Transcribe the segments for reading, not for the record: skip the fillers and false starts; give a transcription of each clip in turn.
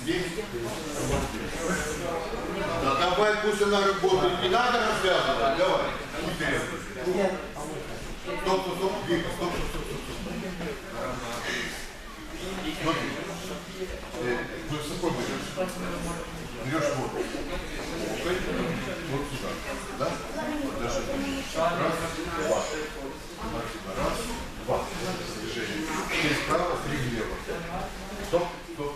Здесь. Да давай, пусть она работает. Не надо развязывать. Давай. Стоп, стоп, стоп, Вика, стоп, стоп, стоп, стоп. Смотри. Высоко берешь. Берешь вот. Вот сюда. Да? Даже. Раз, два. Раз, два. Движение. 3 справа, 3 влево. Стоп, стоп.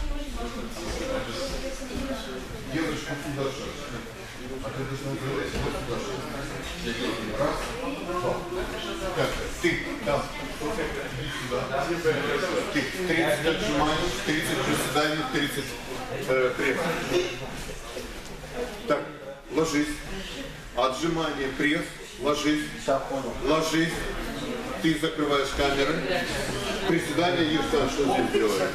Делаешь вот сюда шаг. А ты должен делать вот сюда шаг. Раз, два. Так, ты там. Иди сюда. Ты 30 отжиманий, 30 приседаний, 30 пресс. Так, ложись. Отжимание, пресс. Ложись. Ложись. Ты закрываешь камеры. Приседание, Юрсан, что здесь делаешь?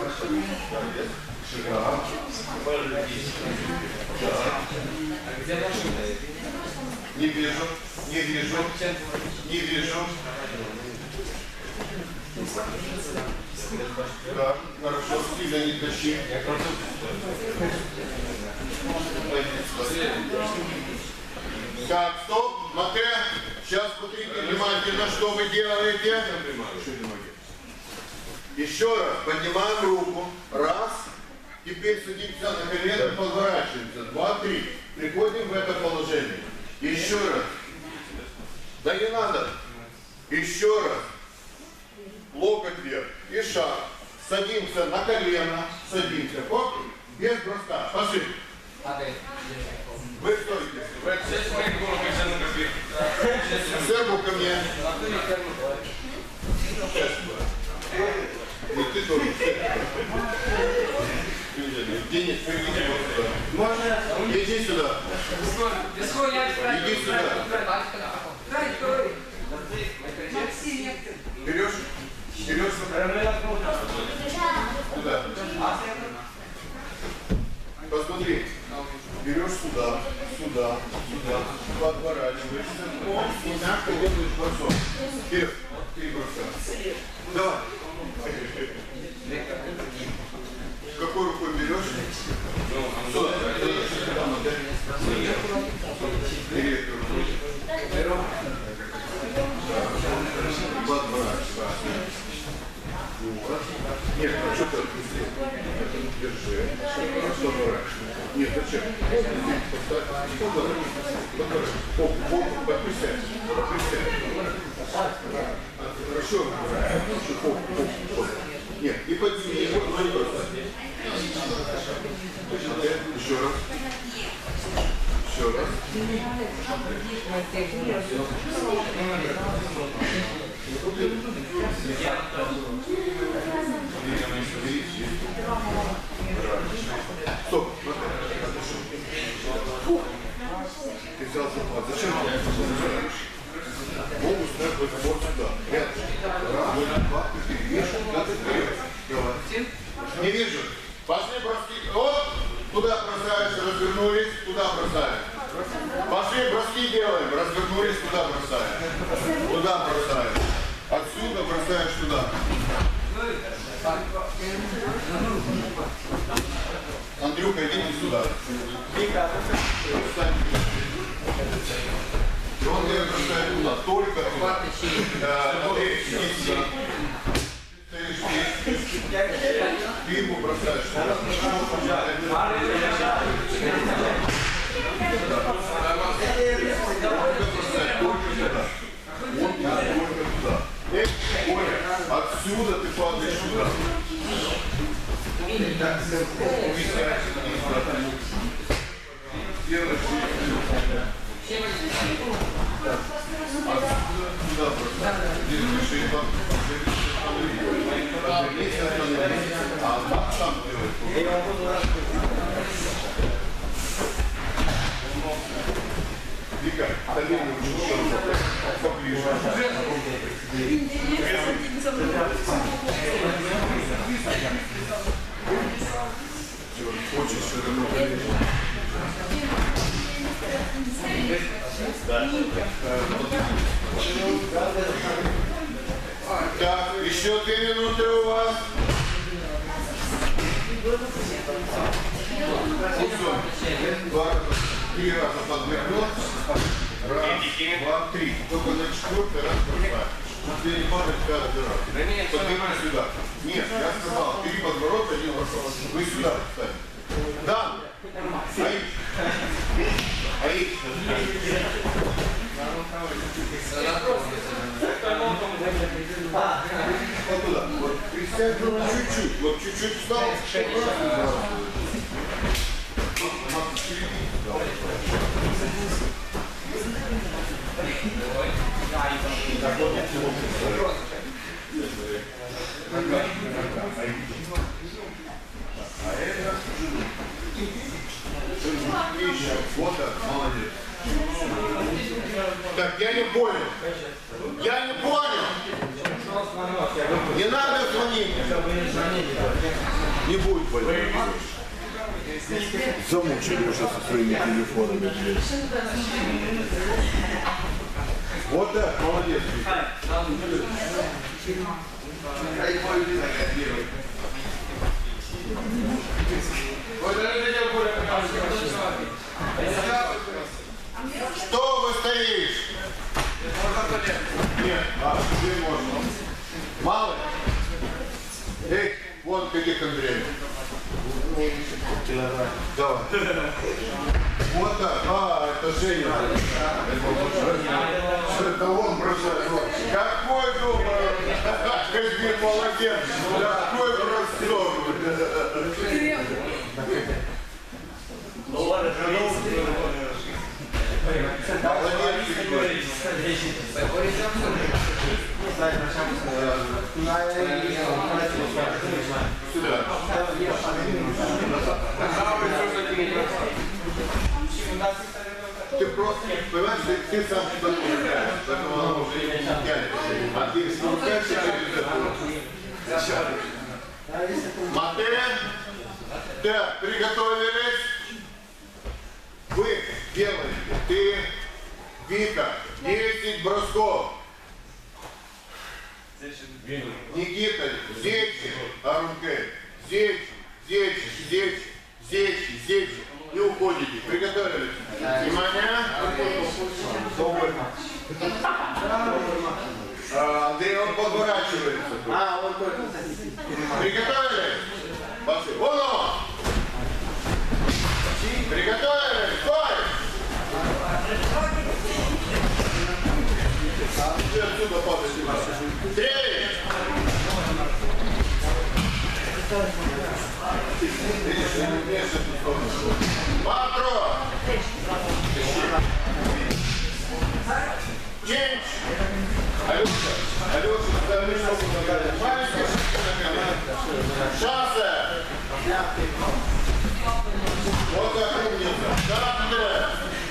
Не вижу, не вижу, не вижу. Да, хорошо, сильно не тащи. Так, стоп, Мате, сейчас смотрите внимательно, что вы делаете. Еще раз, поднимаем руку, раз, теперь садимся на колено, поворачиваемся, 2, 3, приходим в это положение. Еще раз, да не надо, еще раз, локоть вверх и шаг, садимся на колено, садимся, хоп, без броска, пошли. Вы стойте. Сербу ко мне. И ты тоже. Денис, приведи вот сюда. Можно? Иди сюда. Иди сюда. Берешь? Берешь? Куда? Посмотри. Берешь сюда, сюда, сюда, подворачиваешься, и мягко делаешь бросок. Вперед, 3 броска. Давай. Какой рукой берешь? Сюда. Вперед рукой. Подворачиваешься. Нет, а что ты отпустил? Держи. Нет, зачем? Подписать. Хорошо. Нет, и подними его, но не бросай. Еще раз. Еще раз. Стоп, ты взял захват. Зачем ты это? Могу ставить вот сюда. Рядом. 2, 4. Вижу, куда ты вперед. Давай. Не вижу. Пошли броски. Вот. Туда бросаешь, развернулись, туда бросаем. Пошли броски делаем. Развернулись, туда бросаем. Туда бросаем. Отсюда бросаешь туда. Андрюха, иди сюда. Он меня бросает туда. Только туда. Андрей, иди сюда. Ты ему бросаешь туда. Только туда. Отсюда ты падаешь сюда. Вика, колени поближе. Очень широко. Так, еще 2 минуты у вас. Три раза подмигнул. Раз, два, три. Только на четвертый раз бросай. Тебе не падать каждый раз. Поднимай сюда. Нет, я сказал, 3 подворота, 1 бросок. Вы сюда встань. Да. Аид. Вот туда. Вот присядь чуть-чуть. Вот чуть-чуть встал. Вот так, молодец. Так, я не понял. Я не понял. Не надо звонить. Не будет болеть. Замучили уже со своими телефонами. Вот так, молодец. Что вы стоишь? Нет, тебе можно. Мало? Эй, вон каких Андреев. Давай. Вот так. Это Женя. Это он бросает. Какой думаю? Казимир молодец. Какой бросок. Ты просто, понимаешь, ты сам себя помогаешь, поэтому она уже не тянет. А ты спускаешься через это. Матвей, так, приготовились. Вы делаете, ты, Вика, 10 бросков. Никита, здесь, Арункей, здесь. И уходите. Приготовились. Внимание. Андрей, он подворачивается. Приготовились. Пошли. Вон он. Приготовились. Стой. Ты отсюда падаешь. 3. Патро! Ченч! Алёша, ставишь ногу на колено. Маленький шансы! Вот так умница. Шансы!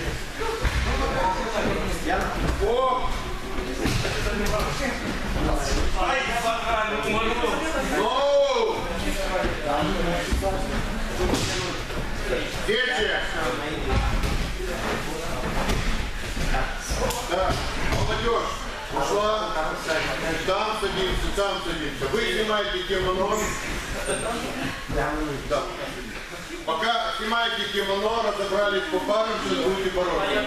О! Оу! Дети! Да, молодежь, ушла, там садимся. Вы снимаете кимоно. Да. Пока снимаете кимоно, разобрались по парам, сейчас будете бороться.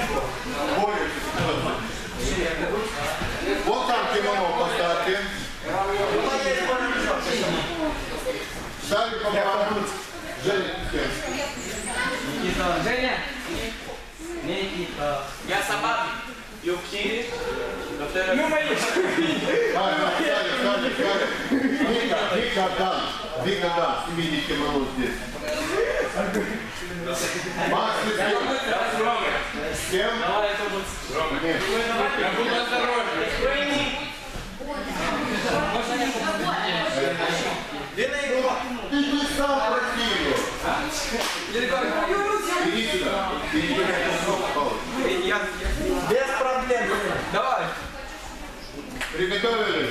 Вот там кимоно поставьте. Сами по парам. Женя! Никита. Я сама. Юбки. Ну, мои. Вика, да, снимите кимоно здесь. Макс, ты с кем? Давай, это будет с Ромой. Нет. Я буду осторожный. Можно не Ты не сам просил. Иди сюда. Без проблем. Давай. Приготовились?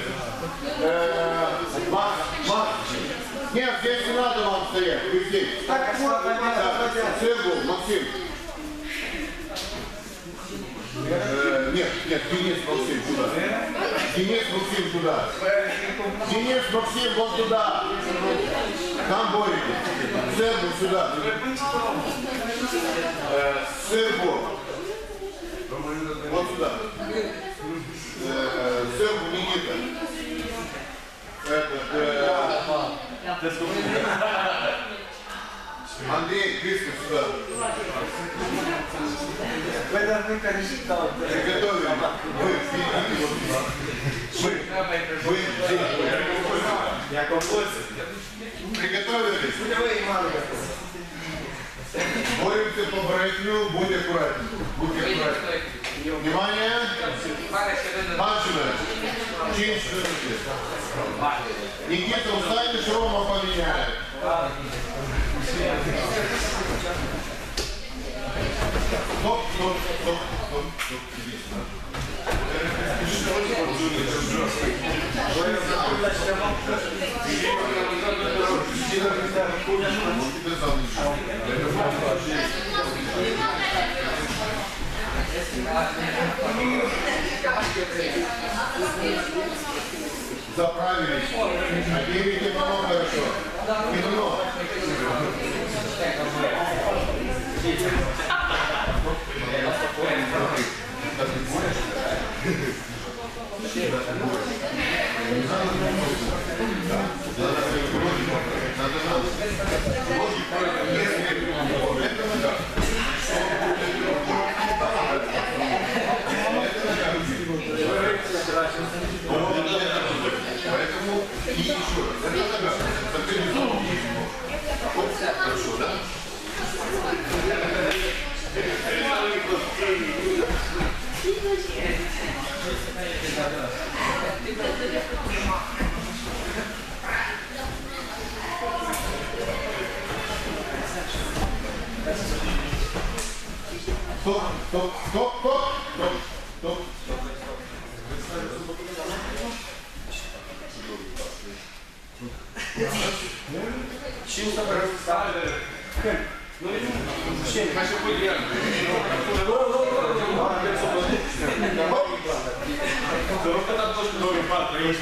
Макс. Нет, здесь не надо вам стоять. Вы здесь. Так, Сергу, Максим. Нет, Денис, Максим, туда. Денис, Максим, туда. Денис, Максим, вон туда. Там боретесь. Сербу сюда. Сербу. Вот сюда. Сербу Никита. Андрей, Кристо сюда. Приготовили. Приготовились. Боремся по бросью, будь аккуратен. Будь аккуратен. Внимание. Начинаем. Через минуты. Никита, устанешь, Рома поменяет. Стоп, стоп, стоп, стоп, стоп. Заправились. А берите много хорошо. Кино. Поэтому и еще раз. Хорошо, да? Стоп, стоп, стоп, стоп, стоп, стоп, стоп. Чисто представили. Ну, чем наши были. Только там тоже новый пар есть.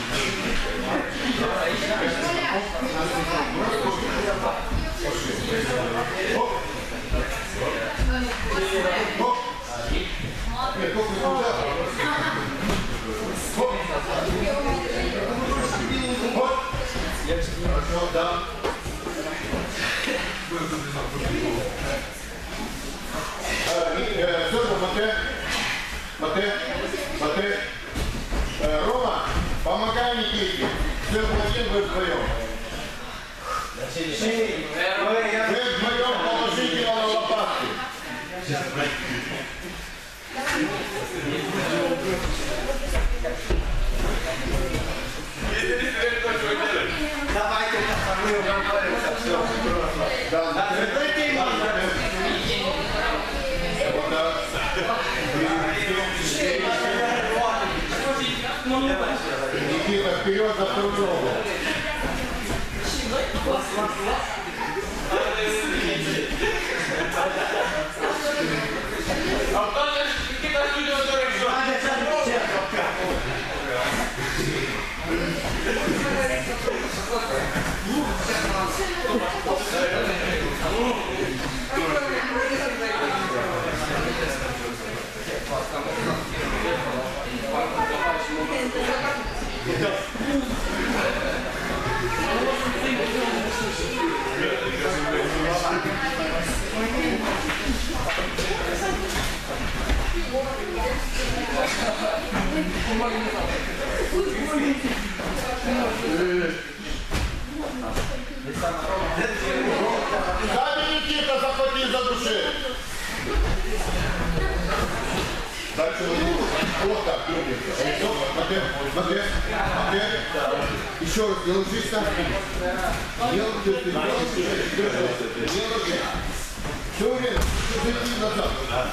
Хорошо, да. Смотри. Рома, помогай Никите. Все один вы вдвоем. Вы вдвоем положите его на лопатки. Давайте мы уговоримся, все. Да, вот так. Никита, вперед за вторую ногу. А кто же Никита Студио Дорексион? Сами Никита, захвати за души. Дальше вот так, смотри. Еще раз, не ложись там. Не ложись. Все время, зайди назад.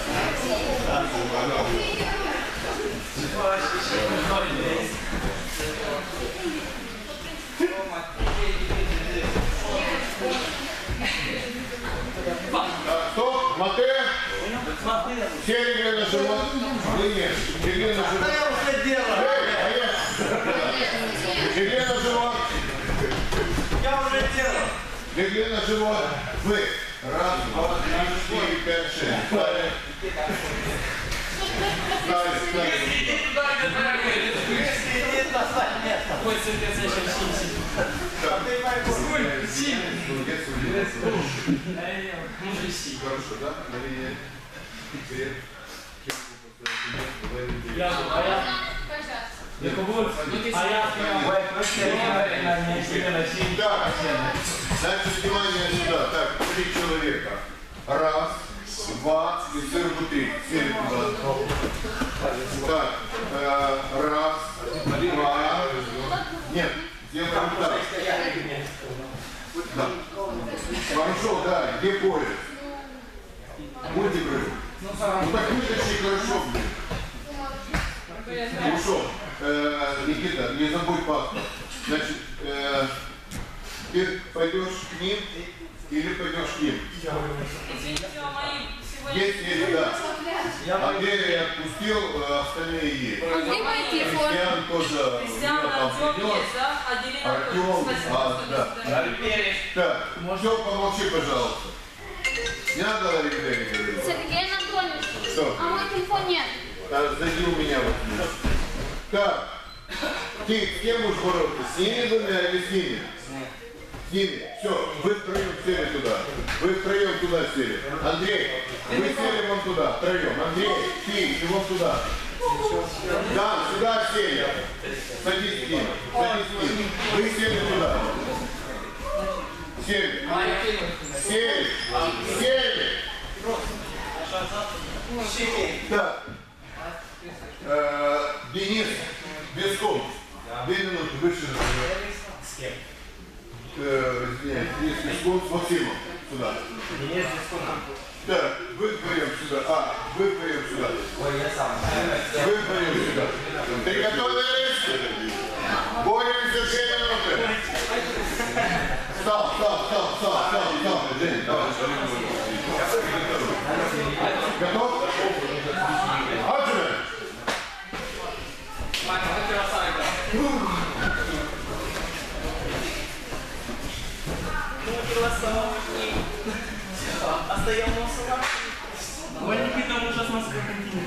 Стоп, смотри. Все легли на живот. Нет, легли на живот. Я уже делаю. Легли на живот. Я уже делаю. Легли на живот. Вы. Раз, два, три, четыре, пять, шесть. Встали. Встали, встали. Хорошо, да? Так, значит, внимание сюда. Так, 3 человека. Раз, два, и сыр внутри. Сели туда. Так, раз, два. Нет, сделаем так. Да. Хорошо, да, где поезд? Будете говорить? Ну так вытащи хорошо, блин. Хорошо. Никита, не забудь паспорт. Значит, ты пойдешь к ним или пойдешь к ним? Извините, мои сегодня... Есть, да. Андрей отпустил, остальные есть. Где мой телефон? Кристиан тоже. Кристиан, Артем есть, да? Отделение. Артем, да. Так, все, помолчи, пожалуйста. Не надо говорить. Сергей Анатольевич, Что? а мой телефон нет. Зайди у меня вот. Так, ты с кем будешь бороться? С ними двумя или с ними? С ними. Все, вы втроем сели туда. Вы втроем туда сели. Андрей, вы сели вон туда, втроем. Андрей, ты и вон туда. Да, сюда сели. Садись с ним. Садись с ним. Вы сели туда. Сели. Сели. Сели. Так. Денис Бесков. 2 минуты выше. Извиняюсь, Денис Бесков с Максимом. Сюда. Так, вы вдвоем сюда. Вы вдвоем сюда. Вы вдвоем сюда. Приготовились? Боремся 2 минуты. Стал. Жень, давай. Готов? Отжимай. Остаем носом. Никита ужасно сколько.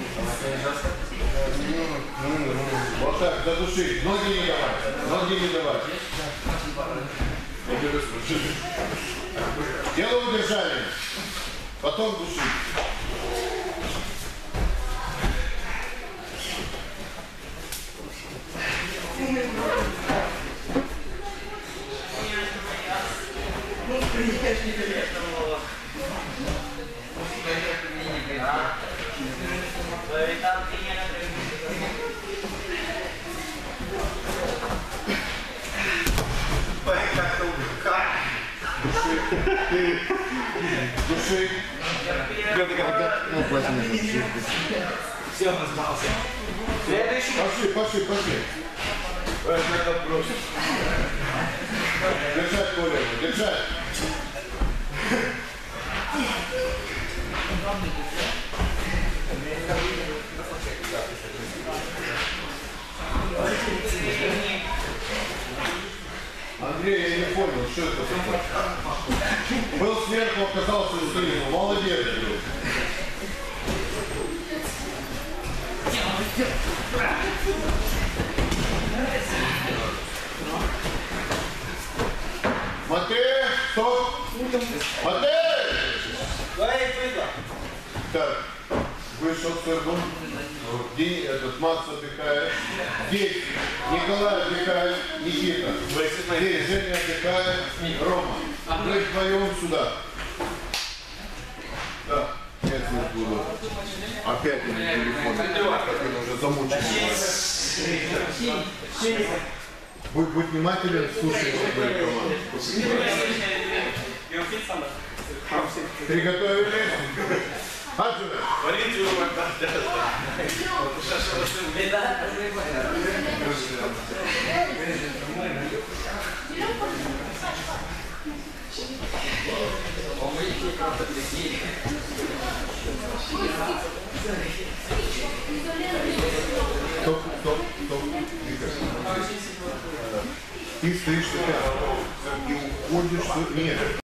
Вот так, задуши. Ноги не давай. Дело удержали. Потом души. Души. Все, он сдался. Следующий. Пошли. Держать, Коля, держать. Андрей, я не понял, что это такое? Был сверху, оказался снизу. Молодец. Матей, стоп! Матей! Так, вышел Сергун. Этот Макс отдыхает. Здесь Николай отдыхает. Никита. Здесь Женя отдыхает. Рома. Мы вдвоем сюда. Да. Я здесь буду. Опять на телефон. Он уже замучен. Будь внимателен, слушай свою команду. Приготовились? Отжимай. Стоп. Ты стоишь и уходишь. Нет.